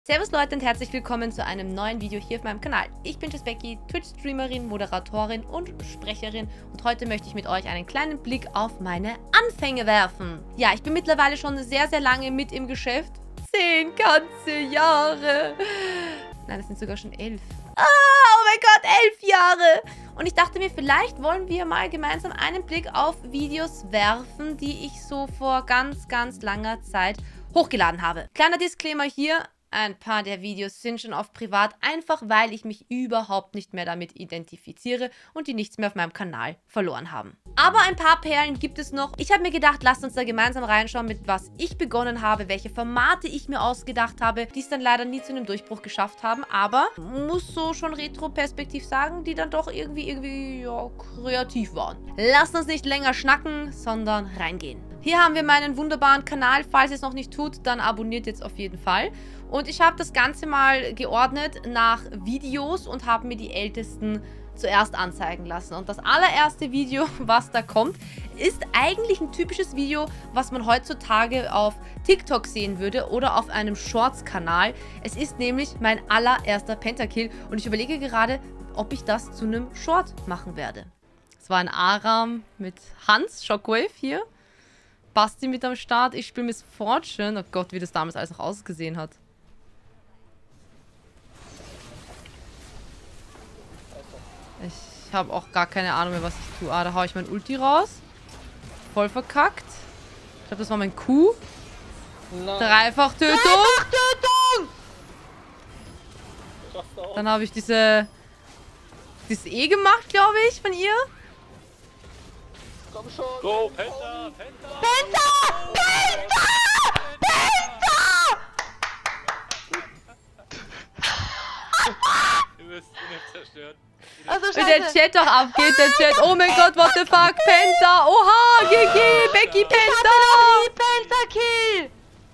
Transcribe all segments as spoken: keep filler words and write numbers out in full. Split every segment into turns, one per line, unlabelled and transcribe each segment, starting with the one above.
Servus Leute und herzlich willkommen zu einem neuen Video hier auf meinem Kanal. Ich bin Becky, Twitch-Streamerin, Moderatorin und Sprecherin und heute möchte ich mit euch einen kleinen Blick auf meine Anfänge werfen. Ja, ich bin mittlerweile schon sehr, sehr lange mit im Geschäft. Zehn ganze Jahre. Nein, das sind sogar schon elf. Ah, oh mein Gott, elf Jahre. Und ich dachte mir, vielleicht wollen wir mal gemeinsam einen Blick auf Videos werfen, die ich so vor ganz, ganz langer Zeit hochgeladen habe. Kleiner Disclaimer hier. Ein paar der Videos sind schon auf privat, einfach weil ich mich überhaupt nicht mehr damit identifiziere und die nichts mehr auf meinem Kanal verloren haben. Aber ein paar Perlen gibt es noch. Ich habe mir gedacht, lasst uns da gemeinsam reinschauen, mit was ich begonnen habe, welche Formate ich mir ausgedacht habe, die es dann leider nie zu einem Durchbruch geschafft haben, aber muss so schon retro-perspektiv sagen, die dann doch irgendwie, irgendwie, ja, kreativ waren. Lasst uns nicht länger schnacken, sondern reingehen. Hier haben wir meinen wunderbaren Kanal. Falls ihr es noch nicht tut, dann abonniert jetzt auf jeden Fall. Und ich habe das Ganze mal geordnet nach Videos und habe mir die ältesten zuerst anzeigen lassen. Und das allererste Video, was da kommt, ist eigentlich ein typisches Video, was man heutzutage auf TikTok sehen würde oder auf einem Shorts-Kanal. Es ist nämlich mein allererster Pentakill und ich überlege gerade, ob ich das zu einem Short machen werde. Es war ein Aram mit Hans, Shockwave hier. Basti mit am Start. Ich spiele Miss Fortune. Oh Gott, wie das damals alles noch ausgesehen hat. Ich habe auch gar keine Ahnung mehr, was ich tue. Ah, da haue ich mein Ulti raus. Voll verkackt. Ich glaube, das war mein Q. Dreifach-Tötung. Dreifach-Tötung! Dann habe ich diese... dieses E gemacht, glaube ich, von ihr.
Komm schon!
Go, Penta! Penta!
Penta! Penta! Penta!
Du wirst nicht zerstört.
Also wie der Chat doch abgeht, der Chat. Oh mein Gott, what the fuck? Penta! Oha! G G! Becky Penta! Penta-Kill!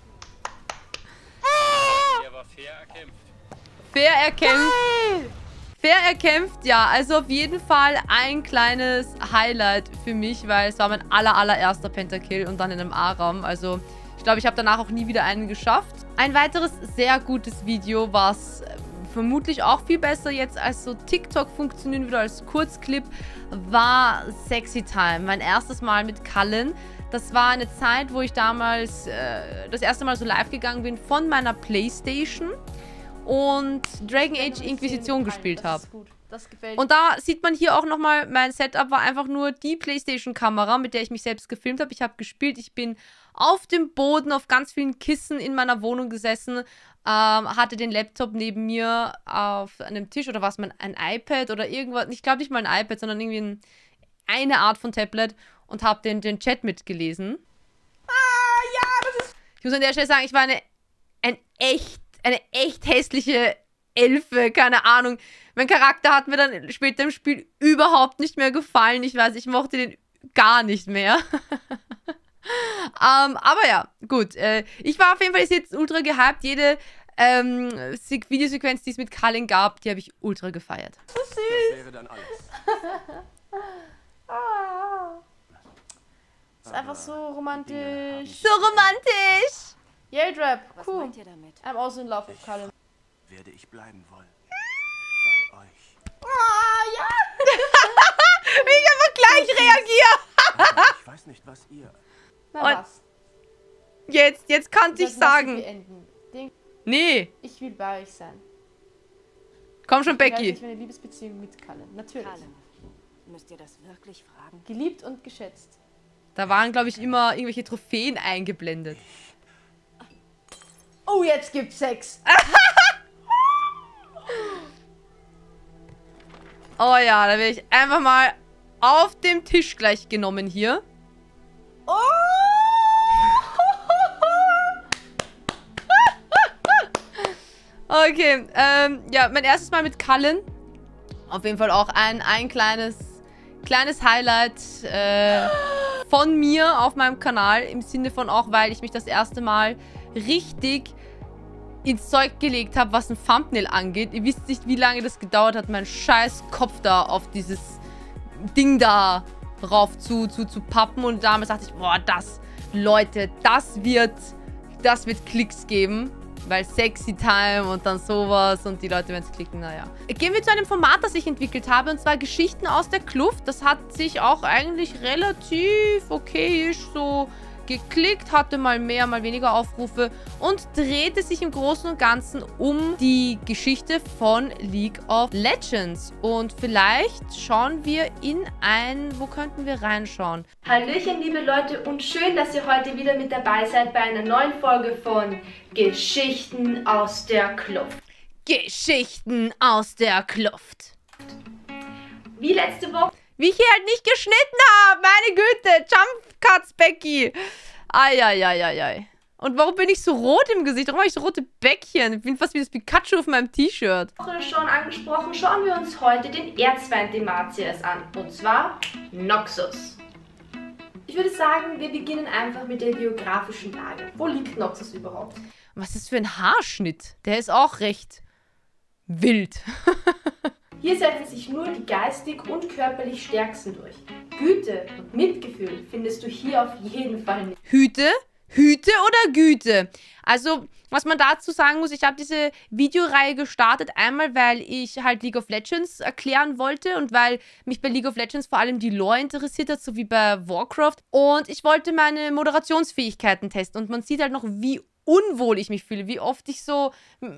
Der war fair erkämpft.
Fair erkämpft. Geil. Fair erkämpft, ja. Also auf jeden Fall ein kleines Highlight für mich, weil es war mein aller, allererster Pentakill und dann in einem A-Raum. Also ich glaube, ich habe danach auch nie wieder einen geschafft. Ein weiteres sehr gutes Video, was vermutlich auch viel besser jetzt als so TikTok funktionieren würde, als Kurzclip, war Sexy Time. Mein erstes Mal mit Cullen. Das war eine Zeit, wo ich damals äh, das erste Mal so live gegangen bin von meiner Playstation und Dragon Age Inquisition gespielt habe. Und da sieht man hier auch nochmal, mein Setup war einfach nur die Playstation-Kamera, mit der ich mich selbst gefilmt habe. Ich habe gespielt, ich bin auf dem Boden, auf ganz vielen Kissen in meiner Wohnung gesessen, ähm, hatte den Laptop neben mir auf einem Tisch oder was, man ein iPad oder irgendwas, ich glaube nicht mal ein iPad, sondern irgendwie ein, eine Art von Tablet und habe den, den Chat mitgelesen. Ah, ja, das ist... Ich muss an der Stelle sagen, ich war eine, ein echt, eine echt hässliche Elfe, keine Ahnung. Mein Charakter hat mir dann später im Spiel überhaupt nicht mehr gefallen. Ich weiß, ich mochte den gar nicht mehr. um, aber ja, gut. Äh, ich war auf jeden Fall jetzt ultra gehypt. Jede ähm, Videosequenz, die es mit Cullen gab, die habe ich ultra gefeiert. So süß.
Das wäre dann alles.
Ah.
Das ist einfach so romantisch.
So romantisch.
Yeldrap,
Was
cool.
meint ihr damit?
I'm also in love with Cullen.
Werde ich bleiben wollen. Bei euch.
Ah, ja!
Wie ich einfach gleich reagiere.
Ich weiß nicht, was ihr...
Na
Und
was?
Jetzt, jetzt kannte ich
Das lasse
sagen.
beenden. Den-
Nee.
Ich will bei euch sein.
Komm schon,
Ich werde
Becky.
nicht meine Liebesbeziehung mit Cullen. Natürlich.
Cullen, müsst ihr das wirklich fragen?
Geliebt und geschätzt.
Da waren, glaube ich, immer irgendwelche Trophäen eingeblendet.
Oh, jetzt gibt's Sex.
Oh ja, da werde ich einfach mal auf dem Tisch gleich genommen hier.
Oh!
Okay, ähm, ja, mein erstes Mal mit Cullen. Auf jeden Fall auch ein, ein kleines, kleines Highlight äh, von mir auf meinem Kanal. Im Sinne von auch, weil ich mich das erste Mal richtig ins Zeug gelegt habe, was ein Thumbnail angeht. Ihr wisst nicht, wie lange das gedauert hat, meinen scheiß Kopf da auf dieses Ding da rauf zu, zu, zu pappen. Und damals dachte ich, boah, das, Leute, das wird, das wird Klicks geben. weil Sexy Time und dann sowas und die Leute werden es klicken, naja. Gehen wir zu einem Format, das ich entwickelt habe, und zwar Geschichten aus der Kluft. Das hat sich auch eigentlich relativ okayisch so geklickt, hatte mal mehr, mal weniger Aufrufe und drehte sich im Großen und Ganzen um die Geschichte von League of Legends. Und vielleicht schauen wir in ein... Wo könnten wir reinschauen?
Hallöchen, liebe Leute, und schön, dass ihr heute wieder mit dabei seid bei einer neuen Folge von Geschichten aus der Kluft.
Geschichten aus der Kluft.
Wie letzte Woche...
Wie ich hier halt nicht geschnitten habe. Meine Güte. Jump Cuts, Becky. Eieieiei. Und warum bin ich so rot im Gesicht? Warum habe ich so rote Bäckchen? Ich bin fast wie das Pikachu auf meinem T-Shirt.
schon angesprochen, schauen wir uns heute den Erzfeind Demacias an. Und zwar Noxus. Ich würde sagen, wir beginnen einfach mit der geografischen Lage. Wo liegt Noxus überhaupt?
Was ist das für ein Haarschnitt? Der ist auch recht wild.
Hier setzen sich nur die geistig und körperlich Stärksten durch. Güte und Mitgefühl findest du hier auf jeden Fall nicht.
Hüte? Hüte oder Güte? Also, was man dazu sagen muss, ich habe diese Videoreihe gestartet, einmal, weil ich halt League of Legends erklären wollte und weil mich bei League of Legends vor allem die Lore interessiert hat, so wie bei Warcraft. Und ich wollte meine Moderationsfähigkeiten testen und man sieht halt noch, wie unwohl ich mich fühle, wie oft ich so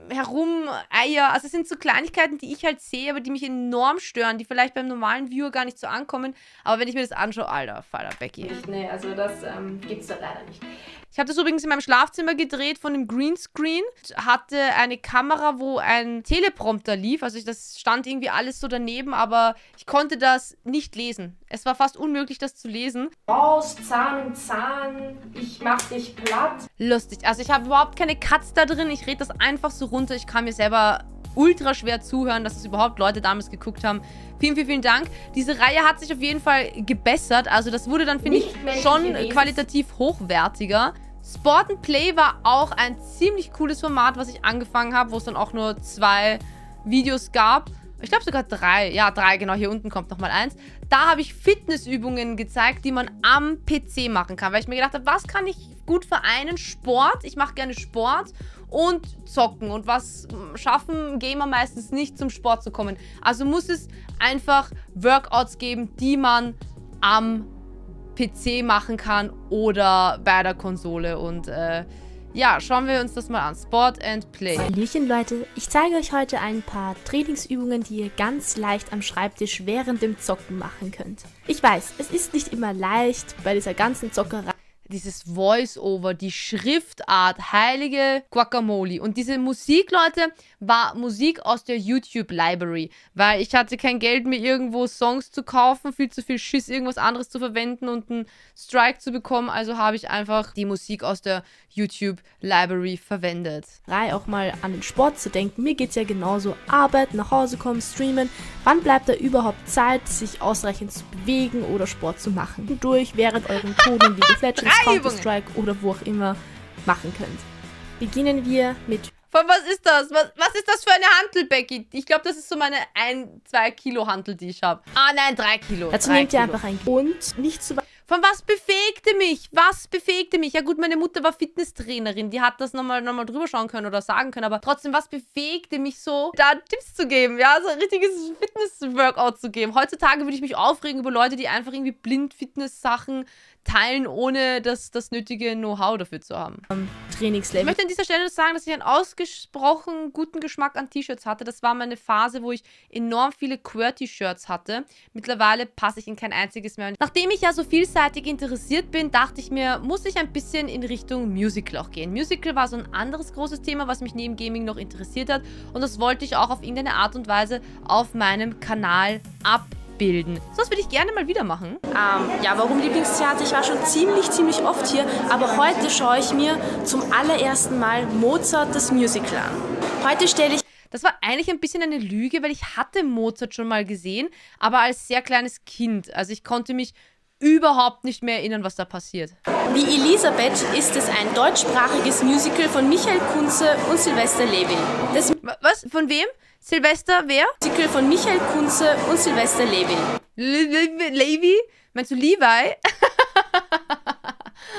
herumeier. Also es sind so Kleinigkeiten, die ich halt sehe, aber die mich enorm stören, die vielleicht beim normalen Viewer gar nicht so ankommen. Aber wenn ich mir das anschaue, alter, Falter, Becky.
Nee, also das ähm, gibt's da leider nicht.
Ich habe das übrigens in meinem Schlafzimmer gedreht von dem Greenscreen. Hatte eine Kamera, wo ein Teleprompter lief. Also ich, das stand irgendwie alles so daneben, aber ich konnte das nicht lesen. Es war fast unmöglich, das zu lesen.
Raus, Zahn um Zahn, ich mach dich platt.
Lustig. Also ich habe überhaupt keine Cuts da drin. Ich rede das einfach so runter. Ich kann mir selber ultra schwer zuhören, dass es überhaupt Leute damals geguckt haben. Vielen, vielen, vielen Dank. Diese Reihe hat sich auf jeden Fall gebessert. Also das wurde dann, finde ich, schon qualitativ hochwertiger. Sport and Play war auch ein ziemlich cooles Format, was ich angefangen habe, wo es dann auch nur zwei Videos gab. Ich glaube sogar drei. Ja, drei, genau. Hier unten kommt nochmal eins. Da habe ich Fitnessübungen gezeigt, die man am P C machen kann. Weil ich mir gedacht habe, was kann ich gut vereinen? Sport. Ich mache gerne Sport und zocken. Und was schaffen Gamer meistens nicht, zum Sport zu kommen. Also muss es einfach Workouts geben, die man am P C machen kann oder bei der Konsole. Und äh, ja, schauen wir uns das mal an. Sport and Play.
Hallöchen Leute, ich zeige euch heute ein paar Trainingsübungen, die ihr ganz leicht am Schreibtisch während dem Zocken machen könnt. Ich weiß, es ist nicht immer leicht bei dieser ganzen Zockerei.
Dieses Voice-Over, die Schriftart, heilige Guacamole. Und diese Musik, Leute, war Musik aus der YouTube-Library. Weil ich hatte kein Geld mehr, irgendwo Songs zu kaufen, viel zu viel Schiss, irgendwas anderes zu verwenden und einen Strike zu bekommen. Also habe ich einfach die Musik aus der YouTube-Library verwendet.
Auch mal an den Sport zu denken. Mir geht es ja genauso. Arbeit, nach Hause kommen, streamen. Wann bleibt da überhaupt Zeit, sich ausreichend zu bewegen oder Sport zu machen? Durch, während euren Coden wie League of Legends, Counter-Strike oder wo auch immer machen könnt. Beginnen wir mit...
Von was ist das? Was, was ist das für eine Hantel, Becky? Ich glaube, das ist so meine ein, zwei Kilo Hantel, die ich habe. Ah nein, drei Kilo.
Dazu
drei
nehmt ihr
Kilo.
einfach ein... Und nicht zu...
Von was befähigte mich? Was befähigte mich? Ja gut, meine Mutter war Fitnesstrainerin. Die hat das nochmal noch mal drüber schauen können oder sagen können. Aber trotzdem, was befähigte mich so, da Tipps zu geben? Ja, so ein richtiges Fitness-Workout zu geben. Heutzutage würde ich mich aufregen über Leute, die einfach irgendwie blind Fitness-Sachen teilen, ohne das, das nötige Know-how dafür zu haben.
Trainingslevel.
Ich möchte an dieser Stelle sagen, dass ich einen ausgesprochen guten Geschmack an T-Shirts hatte. Das war meine Phase, wo ich enorm viele QWERTY-Shirts hatte. Mittlerweile passe ich in kein einziges mehr. Nachdem ich ja so vielseitig interessiert bin, dachte ich mir, muss ich ein bisschen in Richtung Musical auch gehen. Musical war so ein anderes großes Thema, was mich neben Gaming noch interessiert hat. Und das wollte ich auch auf irgendeine Art und Weise auf meinem Kanal abbilden. Bilden. So was würde ich gerne mal wieder machen.
Ähm, ja, warum Lieblingstheater? Ich war schon ziemlich, ziemlich oft hier, aber heute schaue ich mir zum allerersten Mal Mozart das Musical an. Heute stelle ich...
Das war eigentlich ein bisschen eine Lüge, weil ich hatte Mozart schon mal gesehen, aber als sehr kleines Kind. Also ich konnte mich überhaupt nicht mehr erinnern, was da passiert.
Die Elisabeth ist es ein deutschsprachiges Musical von Michael Kunze und Sylvester Levy. Das
Was? Von wem? Sylvester, wer?
Musical von Michael Kunze und Sylvester Levy.
Levi? Meinst du Levi?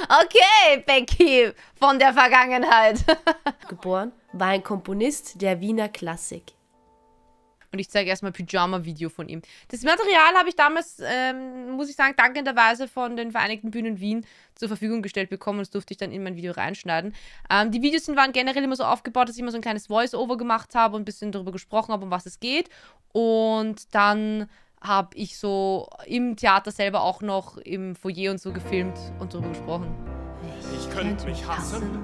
Okay, Becky von der Vergangenheit.
Geboren war ein Komponist der Wiener Klassik.
Und ich zeige erstmal ein Pyjama-Video von ihm. Das Material habe ich damals, ähm, muss ich sagen, dankenderweise von den Vereinigten Bühnen Wien zur Verfügung gestellt bekommen. Das durfte ich dann in mein Video reinschneiden. Ähm, die Videos sind, waren generell immer so aufgebaut, dass ich immer so ein kleines Voice-Over gemacht habe und ein bisschen darüber gesprochen habe, um was es geht. Und dann habe ich so im Theater selber auch noch im Foyer und so gefilmt und darüber gesprochen.
Ich könnte mich hassen.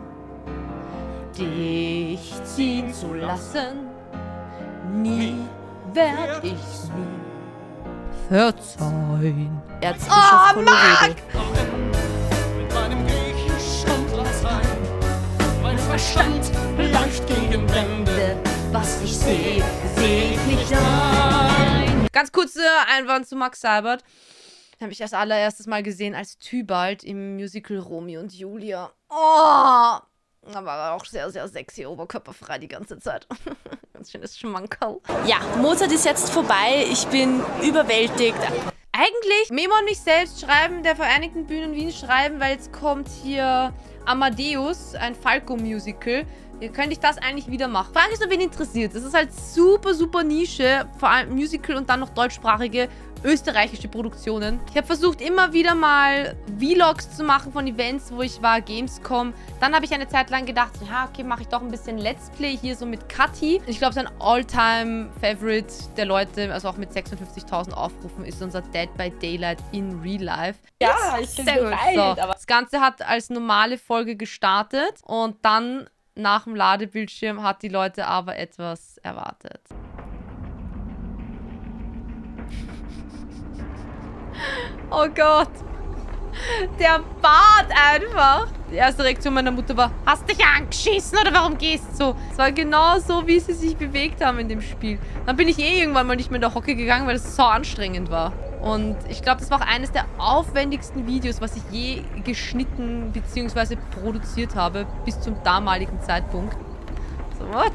Dich ziehen zu lassen. Nie werd ich's nie verzeihen.
Erzbischof von Loredo.
Mit meinem Griechisch und Latein. Mein Verstand läuft gegen Wände.
Was ich sehe, sehe ich nicht ein. Ganz kurzer Einwand zu Max Seibert. Den habe ich das allererstes Mal gesehen als Tybalt im Musical Romeo und Julia. Oh! Aber auch sehr, sehr sexy, oberkörperfrei die ganze Zeit. Ganz schönes Schmankerl.
Ja, Mozart ist jetzt vorbei. Ich bin überwältigt.
Eigentlich, Memo und mich selbst schreiben, der Vereinigten Bühnen Wien schreiben, weil jetzt kommt hier Amadeus, ein Falco-Musical. Ihr könnt ich das eigentlich wieder machen. Frage ist, ob wen interessiert. Das ist halt super, super Nische. Vor allem Musical und dann noch deutschsprachige österreichische Produktionen. Ich habe versucht, immer wieder mal Vlogs zu machen von Events, wo ich war, Gamescom. Dann habe ich eine Zeit lang gedacht, ja, okay, mache ich doch ein bisschen Let's Play hier so mit Kathi. Ich glaube, sein All-Time-Favorite der Leute, also auch mit sechsundfünfzigtausend Aufrufen, ist unser Dead by Daylight in Real Life.
Ja, ich bin bereit.
So, das Ganze hat als normale Folge gestartet und dann nach dem Ladebildschirm hat die Leute aber etwas erwartet. Oh Gott. Der Bart einfach. Die erste Reaktion meiner Mutter war, hast dich angeschissen oder warum gehst du so? Es war genau so, wie sie sich bewegt haben in dem Spiel. Dann bin ich eh irgendwann mal nicht mehr in der Hocke gegangen, weil es so anstrengend war. Und ich glaube, das war auch eines der aufwendigsten Videos, was ich je geschnitten bzw. produziert habe, bis zum damaligen Zeitpunkt. So, what?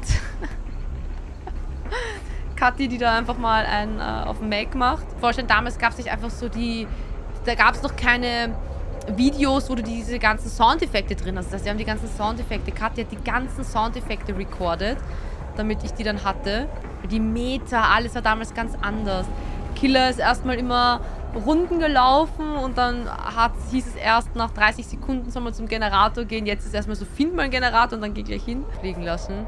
Kathi, die da einfach mal einen äh, auf dem Mac macht. Vorstellen, damals gab es nicht einfach so die... Da gab es noch keine Videos, wo du diese ganzen Soundeffekte drin hast. Das heißt, wir haben die ganzen Soundeffekte. Kathi hat die ganzen Soundeffekte recorded, damit ich die dann hatte. Die Meter, alles war damals ganz anders. Killer ist erstmal immer Runden gelaufen und dann hat, hieß es erst nach dreißig Sekunden soll man zum Generator gehen. Jetzt ist erstmal so, find mal einen Generator und dann geh gleich hin. Fliegen lassen.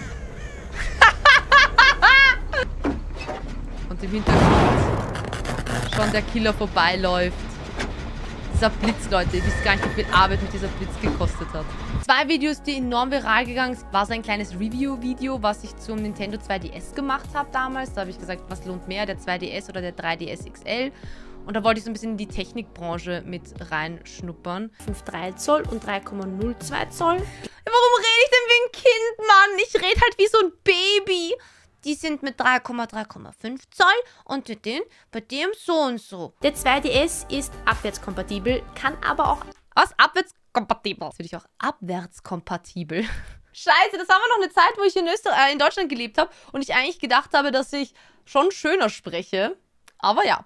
Und im Hintergrund schon der Killer vorbeiläuft. Dieser Blitz, Leute. Ihr wisst gar nicht, wie viel Arbeit mit dieser Blitz gekostet hat. Zwei Videos, die enorm viral gegangen sind, war so ein kleines Review-Video, was ich zum Nintendo zwei D S gemacht habe damals. Da habe ich gesagt, was lohnt mehr, der zwei D S oder der drei D S X L? Und da wollte ich so ein bisschen in die Technikbranche mit reinschnuppern.
fünf Komma drei Zoll und drei Komma null zwei Zoll.
Warum rede ich denn wie ein Kind, Mann? Ich rede halt wie so ein Baby. Die sind mit drei Komma drei Komma fünf Zoll und mit dem, bei dem so und so.
Der zwei D S ist abwärtskompatibel, kann aber auch...
Was? Abwärtskompatibel? Natürlich auch abwärtskompatibel. Scheiße, das war aber noch eine Zeit, wo ich in, Öster äh, in Deutschland gelebt habe und ich eigentlich gedacht habe, dass ich schon schöner spreche. Aber ja.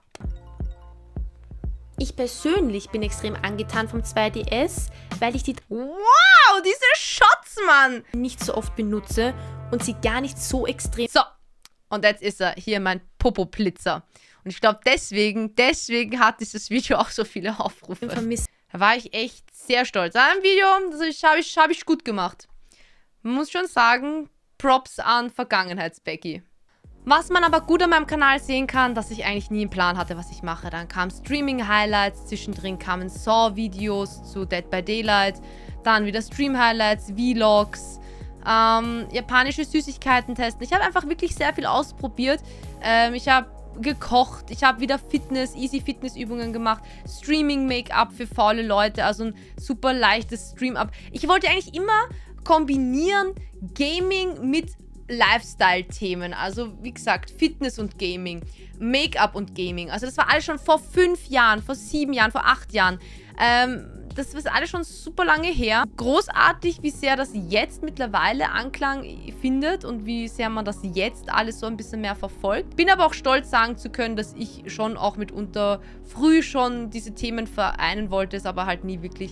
Ich persönlich bin extrem angetan vom zwei D S, weil ich die...
Wow, diese Shots, Mann!
...nicht so oft benutze und sie gar nicht so extrem...
So, und jetzt ist er. Hier mein Popo-Blitzer. Und ich glaube, deswegen, deswegen hat dieses Video auch so viele Aufrufe.
Vermisst.
Da war ich echt sehr stolz. An einem Video, das habe ich, hab ich gut gemacht. Man muss schon sagen, Props an Vergangenheits-Becky. Was man aber gut an meinem Kanal sehen kann, dass ich eigentlich nie einen Plan hatte, was ich mache. Dann kamen Streaming-Highlights, zwischendrin kamen Saw-Videos zu Dead by Daylight, dann wieder Stream-Highlights, Vlogs, ähm, japanische Süßigkeiten testen. Ich habe einfach wirklich sehr viel ausprobiert. Ähm, ich habe gekocht, ich habe wieder Fitness, easy Fitnessübungen gemacht, Streaming-Make-up für faule Leute, also ein super leichtes Stream-Up. Ich wollte eigentlich immer kombinieren Gaming mit Lifestyle-Themen, also wie gesagt, Fitness und Gaming, Make-up und Gaming. Also das war alles schon vor fünf Jahren, vor sieben Jahren, vor acht Jahren. Ähm, das ist alles schon super lange her. Großartig, wie sehr das jetzt mittlerweile Anklang findet und wie sehr man das jetzt alles so ein bisschen mehr verfolgt. Bin aber auch stolz, sagen zu können, dass ich schon auch mitunter früh schon diese Themen vereinen wollte, es aber halt nie wirklich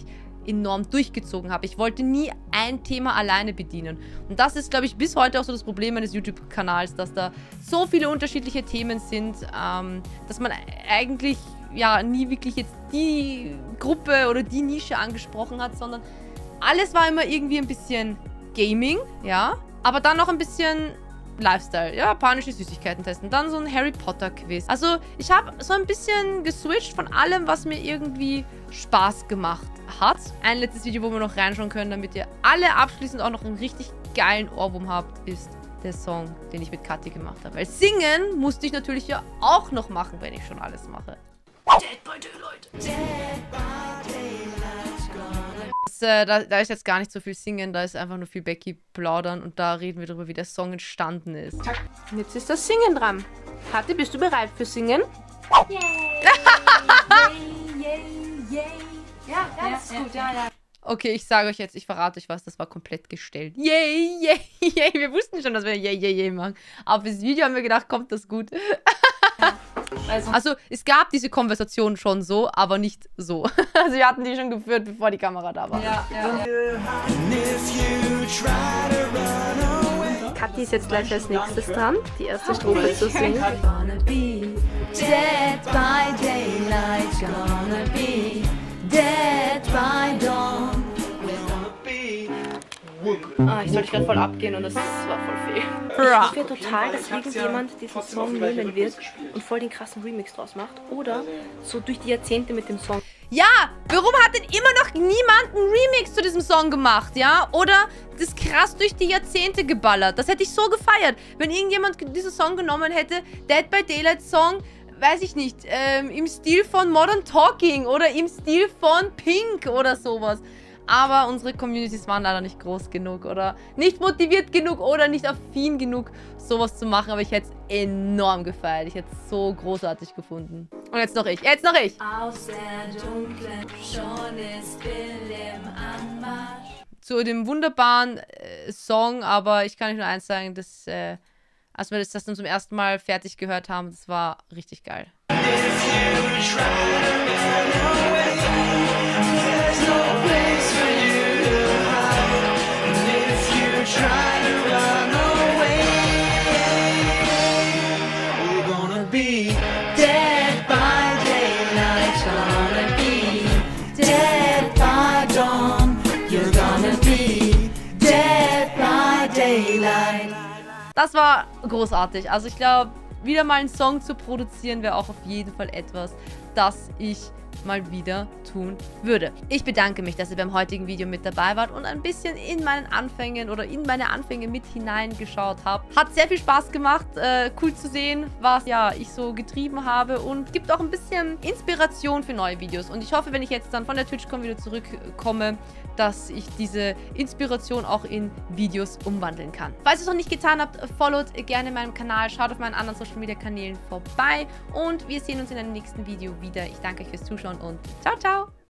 enorm durchgezogen habe. Ich wollte nie ein Thema alleine bedienen. Und das ist, glaube ich, bis heute auch so das Problem meines YouTube-Kanals, dass da so viele unterschiedliche Themen sind, ähm, dass man eigentlich ja nie wirklich jetzt die Gruppe oder die Nische angesprochen hat, sondern alles war immer irgendwie ein bisschen Gaming, ja, aber dann noch ein bisschen Lifestyle, ja, japanische Süßigkeiten testen, dann so ein Harry Potter Quiz. Also ich habe so ein bisschen geswitcht von allem, was mir irgendwie Spaß gemacht hat. Ein letztes Video, wo wir noch reinschauen können, damit ihr alle abschließend auch noch einen richtig geilen Ohrwurm habt, ist der Song, den ich mit Kathi gemacht habe. Weil singen musste ich natürlich ja auch noch machen, wenn ich schon alles mache. Dead by Daylight. Dead by Daylight. Das, äh, da, da ist jetzt gar nicht so viel singen, da ist einfach nur viel Becky plaudern und da reden wir darüber, wie der Song entstanden ist.
Und jetzt ist das Singen dran. Kathi, bist du bereit für Singen?
Yay! yay, yay, yay. Ja, ja, das ist gut, ja, ja.
Okay, ich sage euch jetzt, ich verrate euch was, das war komplett gestellt. Yay, yay, yay. Wir wussten schon, dass wir yay, yay, yay machen. Aber fürs Video haben wir gedacht, kommt das gut. Also, also, es gab diese Konversation schon so, aber nicht so. Also, wir hatten die schon geführt, bevor die Kamera da war.
Ja, ja.
Kathi ist jetzt gleich als nächstes dran, die erste Strophe zu singen.
Gonna be dead by daylight, gonna be dead by dawn.
Ah, ich sollte gerade voll abgehen und das war voll fehl. Ich hoffe total, dass irgendjemand diesen Song nehmen wird und voll den krassen Remix draus macht. Oder so durch die Jahrzehnte mit dem Song.
Ja, warum hat denn immer noch niemand einen Remix zu diesem Song gemacht, ja? Oder das krass durch die Jahrzehnte geballert. Das hätte ich so gefeiert, wenn irgendjemand diesen Song genommen hätte. Dead by Daylight Song, weiß ich nicht, ähm, im Stil von Modern Talking oder im Stil von Pink oder sowas. Aber unsere Communities waren leider nicht groß genug oder nicht motiviert genug oder nicht affin genug, sowas zu machen. Aber ich hätte es enorm gefeiert. Ich hätte es so großartig gefunden. Und jetzt noch ich. Jetzt noch ich.
Aus der dunklen schon ist Bill im Anmarsch.
Zu dem wunderbaren äh, Song, aber ich kann euch nur eins sagen, dass, äh, als wir das, das dann zum ersten Mal fertig gehört haben, das war richtig geil.
Dead by daylight, gonna be dead by dawn. You're gonna be dead by daylight.
Das war großartig. Also ich glaube, wieder mal einen Song zu produzieren, wäre auch auf jeden Fall etwas, das ich mal wieder tun würde. Ich bedanke mich, dass ihr beim heutigen Video mit dabei wart und ein bisschen in meinen Anfängen oder in meine Anfänge mit hineingeschaut habt. Hat sehr viel Spaß gemacht, äh, cool zu sehen, was ja ich so getrieben habe und gibt auch ein bisschen Inspiration für neue Videos. Und ich hoffe, wenn ich jetzt dann von der TwitchCon wieder zurückkomme, dass ich diese Inspiration auch in Videos umwandeln kann. Falls ihr es noch nicht getan habt, followt gerne meinen Kanal, schaut auf meinen anderen Social Media Kanälen vorbei und wir sehen uns in einem nächsten Video wieder. Ich danke euch fürs Zuschauen und ciao, ciao!